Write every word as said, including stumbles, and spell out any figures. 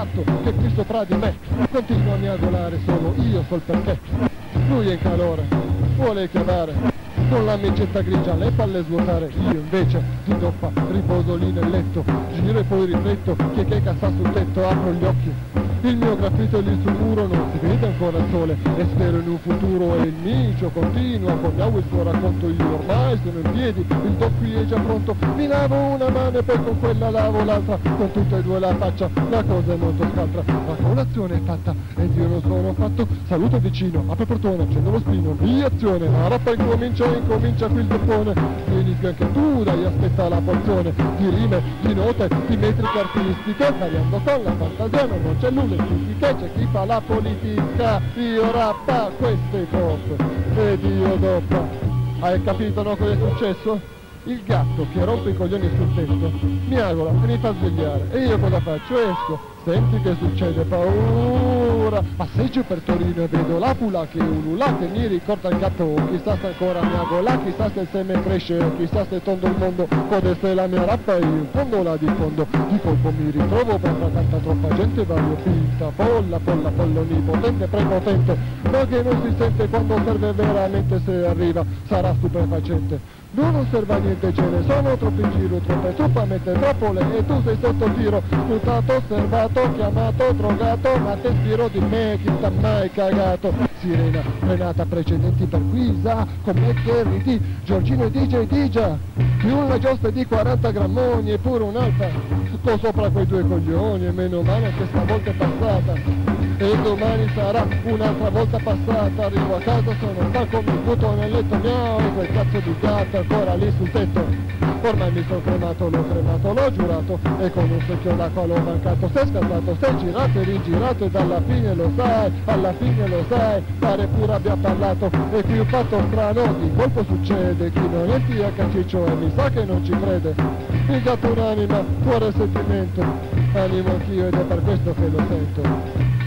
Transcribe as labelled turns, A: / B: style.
A: gatto che qui sopra di me continua a miagolare, solo io so il perché. Lui è in calore, vuole chiamare, con la micetta grigia le palle svuotare, io invece di doppa riposo lì nel letto, giro e poi rifletto, che che cassa sul tetto, apro gli occhi, il mio graffito lì sul muro non si vede ancora il sole e spero in un futuro, e il micio continua con miau il suo racconto, io ormai sono in piedi, il doc qui è già pronto, mi lavo una mano e poi con quella lavo l'altra, con tutte e due la faccia, la cosa è molto scaltra, la colazione è fatta ed io non sono fatto, saluto il vicino, apro il portone, accendo lo spino, via azione, la rappa incomincia, incomincia qui il toppone, vieni qui anche tu, dai aspetta la porzione, di rime, di note, di metriche artistiche, variando con la fantasia, non c'è nulla in che c'è chi fa la politica, io rappa, questo è pop, ed io doppa. Hai capito, no, cosa è successo? Il gatto che rompe i coglioni sul tetto miagola e mi fa svegliare, e io cosa faccio? Esco, senti che succede, paura, passeggio per Torino e vedo la pula che ulula, che mi ricorda il gatto, chissà se ancora miagola, chissà se il seme cresce, chissà se tondo il mondo, codesta è la mia rappa e io in fondo la diffondo, di colpo mi ritrovo per tra tanta troppa gente variopinta, folla, folla, folla onnipotente, prepotente, ma che non si sente quando serve veramente, se arriva sarà stupefacente. Non osserva niente, ce ne sono troppi in giro, troppe truppamente, trappole e tu sei sotto tiro, sputato, osservato, chiamato, drogato, ma te spiro di me, chi t'ha mai cagato? Sirena, frenata, precedenti per guisa, come che ridi, Giorgino e D J Digia, più una giostra di quaranta grammoni e pure un'altra, con sopra quei due coglioni, e meno male che stavolta è passata. E domani sarà un'altra volta passata, arrivo a casa, sono stanco, mi butto nel letto, miau, e quel cazzo di gatto ancora lì sul tetto. Ormai mi sono cremato, l'ho cremato, l'ho giurato, e con un secchio d'acqua l'ho mancato, sei scazzato, sei girato e rigirato, e dalla fine lo sai, alla fine lo sai, pare pure abbia parlato, e qui un fatto strano, di colpo succede, chi non è tia caciccio e mi sa che non ci crede. Il gatto un'anima, cuore e sentimento, animo anch'io ed è per questo che lo sento.